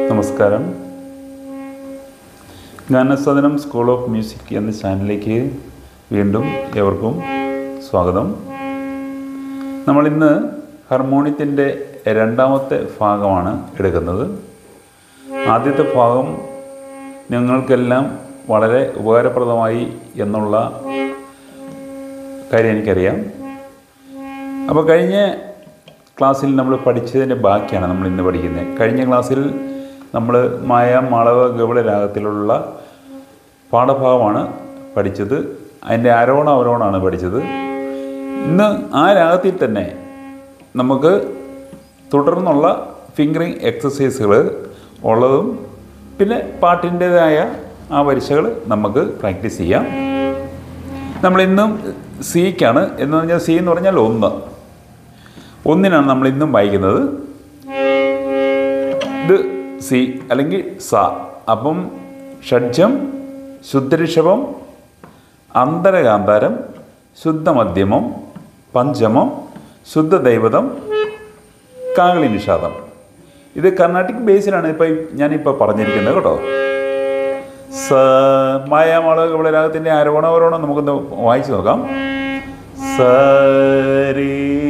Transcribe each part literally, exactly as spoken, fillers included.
നമസ്കാരം. ഗാനസാധനം school of music എന്ന ചാനലിലേക്ക് വീണ്ടും ഏവർക്കും സ്വാഗതം. നമ്മളിന്ന് ഹാർമോണിയത്തിൻ്റെ രണ്ടാമത്തെ ഭാഗമാണ് എടുക്കുന്നത്. ആദ്യത്തെ ഭാഗം ഞങ്ങൾക്കെല്ലാം വളരെ ഉപകാരപ്രദമായി എന്നുള്ള കാര്യം എനിക്കറിയാം. അപ്പോൾ കഴിഞ്ഞ ക്ലാസ്സിൽ നമ്മൾ പഠിച്ചതിൻ്റെ ബാക്കിയാണ് നമ്മൾ ഇന്ന് പഠിക്കുന്നത്. കഴിഞ്ഞ ക്ലാസ്സിൽ നമ്മൾ മായ മാളവ ഗൗള രാഗത്തിലുള്ള പാഠഭാഗമാണ് പഠിച്ചത്. അതിൻ്റെ ആരോഹണ അവരോഹണമാണ് പഠിച്ചത്. ഇന്ന് ആ രാഗത്തിൽ തന്നെ നമുക്ക് തുടർന്നുള്ള ഫിംഗറിങ് എക്സസൈസുകൾ ഉള്ളതും പിന്നെ പാട്ടിൻ്റേതായ ആ വരിശകൾ നമുക്ക് പ്രാക്ടീസ് ചെയ്യാം. നമ്മളിന്നും സിക്കാണ് എന്ന് പറഞ്ഞാൽ സി എന്ന് പറഞ്ഞാൽ ഒന്ന് ഒന്നിനാണ് നമ്മൾ ഇന്നും വായിക്കുന്നത്. ഇത് സി അല്ലെങ്കിൽ സ. അപ്പം ഷഡ്ജം, ശുദ്ധഋഷഭം, അന്തരകാന്താരം, ശുദ്ധമധ്യമം, പഞ്ചമം, ശുദ്ധദൈവതം, കാകളി നിഷാദം. ഇത് കർണാട്ടിക് ബേസിലാണ് ഇപ്പോൾ ഞാനിപ്പോൾ പറഞ്ഞിരിക്കുന്നത് കേട്ടോ. സ മായാമാള ഗൗള രാഗത്തിൻ്റെ ആരോഹണ അവരോഹണം നമുക്കൊന്ന് വായിച്ചു നോക്കാം. സരി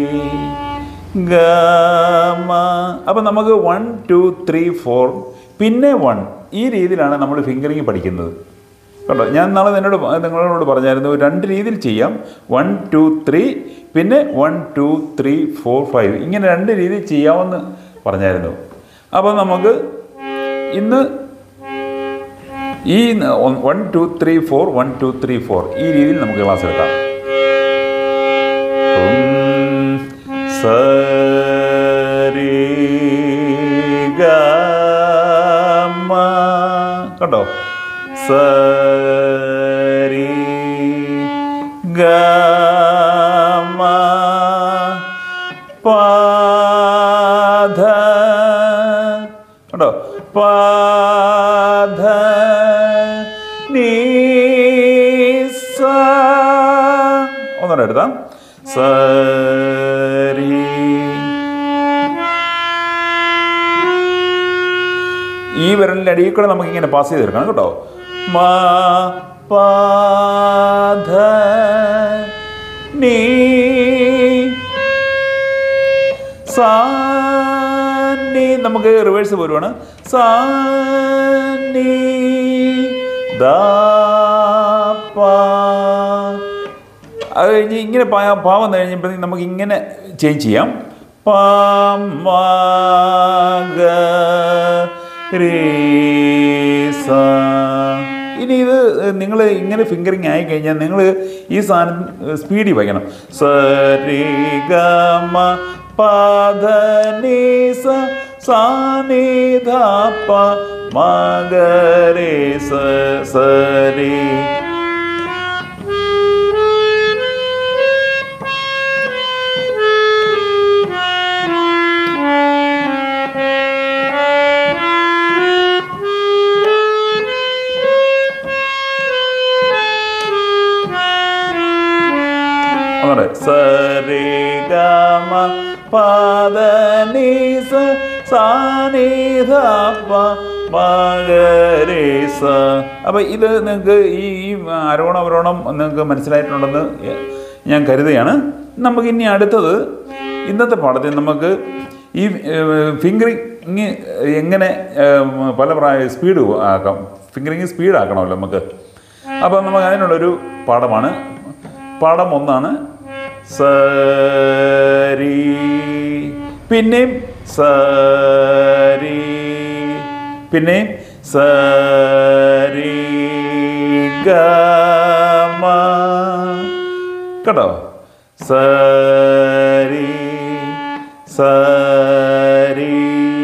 ഗമ. അപ്പം നമുക്ക് വൺ ടു ത്രീ ഫോർ പിന്നെ വൺ ഈ രീതിയിലാണ് നമ്മൾ ഫിംഗറിങ് പഠിക്കുന്നത് കേട്ടോ. ഞാൻ നാളെ എന്നോട് നിങ്ങളോട് പറഞ്ഞായിരുന്നു രണ്ട് രീതിയിൽ ചെയ്യാം. വൺ ടു ത്രീ പിന്നെ one two three four five ഇങ്ങനെ രണ്ട് രീതിയിൽ ചെയ്യാമെന്ന് പറഞ്ഞായിരുന്നു. അപ്പോൾ നമുക്ക് ഇന്ന് ഈ one two three four one two three four ഈ രീതിയിൽ നമുക്ക് ക്ലാസ് എടുക്കാം. സരി ഗമ കേട്ടോ. സരി ഗമ പാധ കേട്ടോ. പാധ നീ സ. ഒന്നുകൂടെ എടുത്താം. സരി. ഈ വിരലിൻ്റെ അടിയിൽ കൂടെ നമുക്കിങ്ങനെ പാസ് ചെയ്ത് എടുക്കണം കേട്ടോ. മാ പാധ നീ സാ. നമുക്ക് റിവേഴ്സ് പോരുവാണ്. സാ നീ ദാ പാ. അത് കഴിഞ്ഞ് ഇങ്ങനെ പാവം കഴിഞ്ഞപ്പോഴത്തേക്ക് നമുക്ക് ഇങ്ങനെ ചേഞ്ച് ചെയ്യാം. പാ മാ ഗ രേ സ. ഇനി ഇത് നിങ്ങൾ ഇങ്ങനെ ഫിംഗറിങ് ആയിക്കഴിഞ്ഞാൽ നിങ്ങൾ ഈ സാധനം സ്പീഡിൽ വായിക്കണം. സരി ഗ മ പാധ നീ സ സാ നീ ധ പ മ ഗ രേ സ സരി. സരി ഗമ പാധ നീ സ സാ നീ ധ പ മ ഗ രേ സ. അപ്പം ഇത് നിങ്ങൾക്ക് ഈ ആരോഹണം അവരോഹണം നിങ്ങൾക്ക് മനസ്സിലായിട്ടുണ്ടെന്ന് ഞാൻ കരുതുകയാണ്. നമുക്കിനി അടുത്തത് ഇന്നത്തെ പാഠത്തിൽ നമുക്ക് ഈ ഫിംഗറിങ് എങ്ങനെ പല പ്രായ സ്പീഡ് ആക്കാം. ഫിംഗറിങ് സ്പീഡ് ആക്കണമല്ലോ നമുക്ക്. അപ്പം നമുക്ക് അതിനുള്ളൊരു പാഠമാണ്. പാഠം ഒന്നാണ്. സരി പിന്നെയും സരി പിന്നെയും സരി ഗമ കേട്ടോ. സരി സരി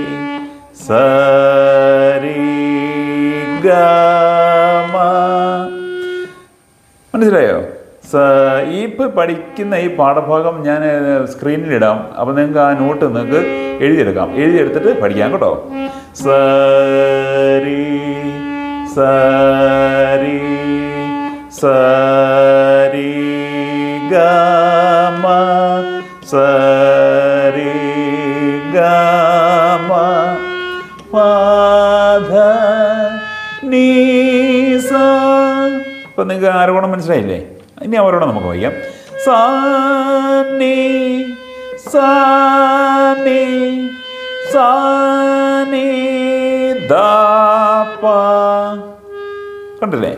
സരി ഗമ. മനസ്സിലായോ? ഈ ഇപ്പോൾ പഠിക്കുന്ന ഈ പാഠഭാഗം ഞാൻ സ്ക്രീനിലിടാം. അപ്പോൾ നിങ്ങൾക്ക് ആ നോട്ട് നിങ്ങൾക്ക് എഴുതിയെടുക്കാം. എഴുതിയെടുത്തിട്ട് പഠിക്കാം കേട്ടോ. സരി സരി സരി ഗമ സരി ഗമ പ ഇപ്പം നിങ്ങൾക്ക് ആരോണം മനസ്സിലായില്ലേ? ഇനി അവരോട് നമുക്ക് വായിക്കാം. സാ നീ സാ നീ സാ നീ ദാ പ. കണ്ടില്ലേ?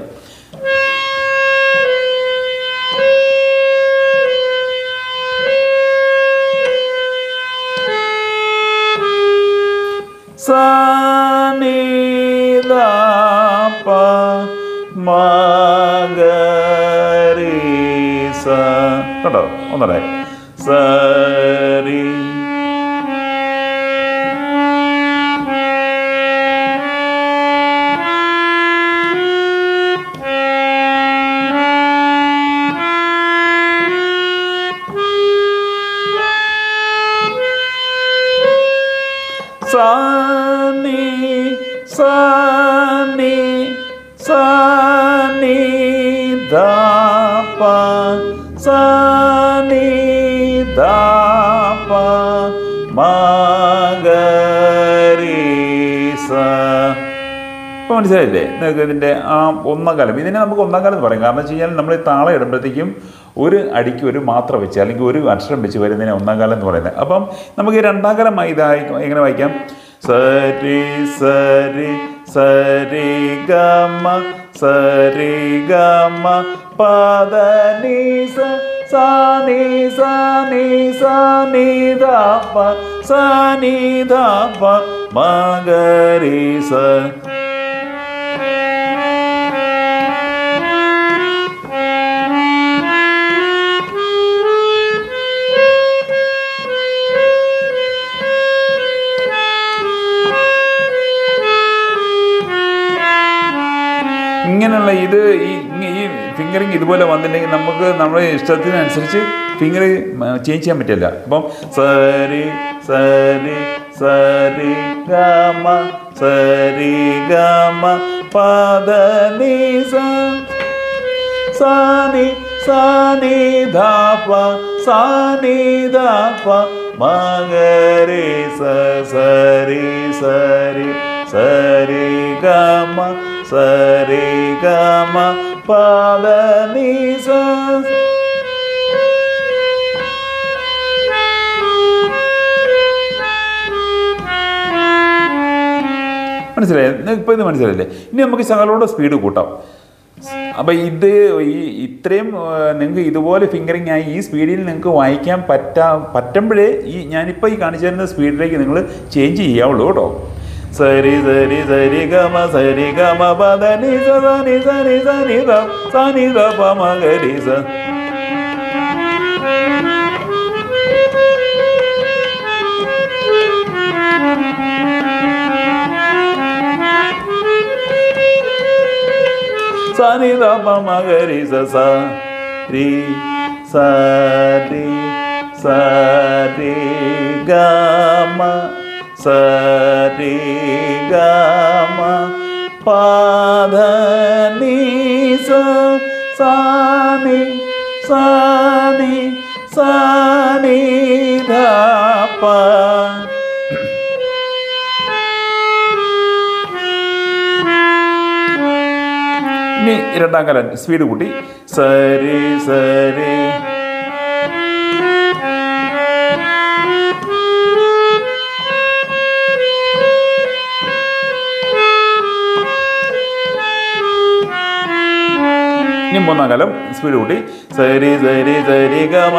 സാ നീ ദാ പ മ ഗ രി സ. കണ്ടോ? ഒന്നൂടെ. സ രി സാ നീ സാ നീ സാ നീ ദാ പ സാ നീ ദാ പ മ ഗ രി സ. ഇപ്പോൾ മനസ്സിലായില്ലേ നിങ്ങൾക്ക് ഇതിൻ്റെ ആ ഒന്നാം കാലം? ഇതിനെ നമുക്ക് ഒന്നാം കാലം എന്ന് പറയും. കാരണം വെച്ച് കഴിഞ്ഞാൽ നമ്മൾ താളം ഇടുമ്പോഴത്തേക്കും ഒരു അടിക്ക് ഒരു മാത്രം വെച്ച് അല്ലെങ്കിൽ ഒരു അക്ഷരം വെച്ച് വരുന്നതിനെ ഒന്നാം കാലം എന്ന് പറയുന്നത്. അപ്പം നമുക്ക് ഈ രണ്ടാം കാലമായി ഇതായി എങ്ങനെ വായിക്കാം? സരി സരി സരി ഗ മ സരി ഗ മ പദ നി സ സാ നി സാ നി സാ നി ദ പ സാ നി ദ പ മ ഗ രി സ. ഇങ്ങനെയുള്ള ഇത് ഈ ഈ ഫിംഗറിങ് ഇതുപോലെ വന്നിട്ടുണ്ടെങ്കിൽ നമുക്ക് നമ്മുടെ ഇഷ്ടത്തിനനുസരിച്ച് ഫിംഗർ ചേഞ്ച് ചെയ്യാൻ പറ്റില്ല. അപ്പം സരി സരി സരി ഗ മ സരി ഗ മ പദ നി സ സാ നി സാ നി ദ പ സാ നി ദ പ മ ഗ രി സ സരി സരി സരി ഗ മ സരി ഗ മ പദ നി സ. മനസ്സിലായി? ഇപ്പോൾ ഇത് മനസ്സിലായില്ലേ? ഇനി നമുക്ക് ശകലോടെ സ്പീഡ് കൂട്ടാം. അപ്പോൾ ഇത് ഈ ഇത്രയും നിങ്ങൾക്ക് ഇതുപോലെ ഫിംഗറിങ് ആയി ഈ സ്പീഡിൽ നിങ്ങൾക്ക് വായിക്കാൻ പറ്റാ പറ്റുമ്പോഴേ ഈ ഞാനിപ്പോൾ ഈ കാണിച്ചു തരുന്ന സ്പീഡിലേക്ക് നിങ്ങൾ ചേഞ്ച് ചെയ്യാവുള്ളൂ കേട്ടോ. സരി സരി സരി ഗ മ സരി ഗ മ പദ നി സ സ നി സ നി സ നി ദ സ നി ദ പ മ ഗ രി സ. സ നി ദ പ മ ഗ രി സ സ രി സ രി സ രി ഗ മ സ രി ഗ മ പദ നി സ സാ നി സാ നി സാ നി ധ പ. ഇനി രണ്ടാം കാലം സ്പീഡ് കൂട്ടി സരി സരി ഇനി മൂന്നാം കാലം സ്പീഡ് കൂട്ടി സരി സരി സരി ഗ മ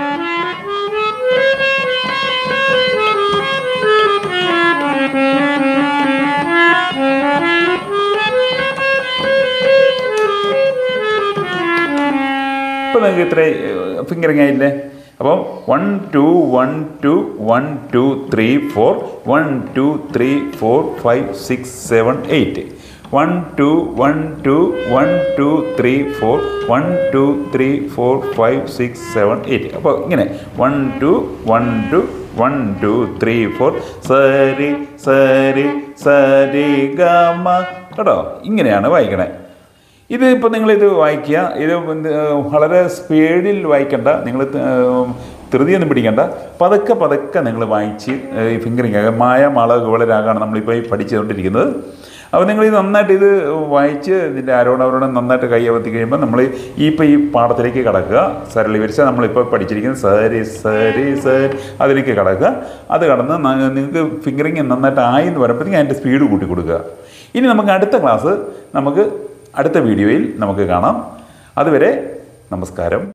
ഇപ്പോൾ നിങ്ങൾക്ക് ഇത്ര ഫിംഗറിങ് ആയില്ലേ? അപ്പം one two one two one two three four one two three four five six seven eight one two one two one two three four one two three four five six seven eight. അപ്പോൾ ഇങ്ങനെ one two one two one two three four സരി സരി സരി ഗ മ. കേട്ടോ? ഇങ്ങനെയാണ് വായിക്കണേ. ഇത് ഇപ്പോൾ നിങ്ങളിത് വായിക്കുക. ഇത് വളരെ സ്പീഡിൽ വായിക്കണ്ട, നിങ്ങൾ ധൃതിയൊന്നും പിടിക്കണ്ട, പതുക്കെ പതുക്കെ നിങ്ങൾ വായിച്ച് ഫിംഗറിങ് മായ മാള ഗോളരാഗമാണ് നമ്മളിപ്പോൾ പഠിച്ചുകൊണ്ടിരിക്കുന്നത്. അപ്പോൾ നിങ്ങൾ ഇത് നന്നായിട്ട് ഇത് വായിച്ച് ഇതിൻ്റെ ആരോടും അവരോടും നന്നായിട്ട് കൈ അമർത്തി കഴിയുമ്പോൾ നമ്മൾ ഈ ഇപ്പോൾ ഈ പാഠത്തിലേക്ക് കടക്കുക. സരളീകരിച്ച നമ്മളിപ്പോൾ പഠിച്ചിരിക്കുന്ന സരി സരി സരി അതിലേക്ക് കടക്കുക. അത് കടന്ന് നിങ്ങൾക്ക് ഫിംഗറിങ് നന്നായിട്ട് ആയി എന്ന് പറയുമ്പോഴത്തേക്കും അതിൻ്റെ സ്പീഡ് കൂട്ടി കൊടുക്കുക. ഇനി നമുക്ക് അടുത്ത ക്ലാസ് നമുക്ക് അടുത്ത വീഡിയോയിൽ നമുക്ക് കാണാം. അതുവരെ നമസ്കാരം.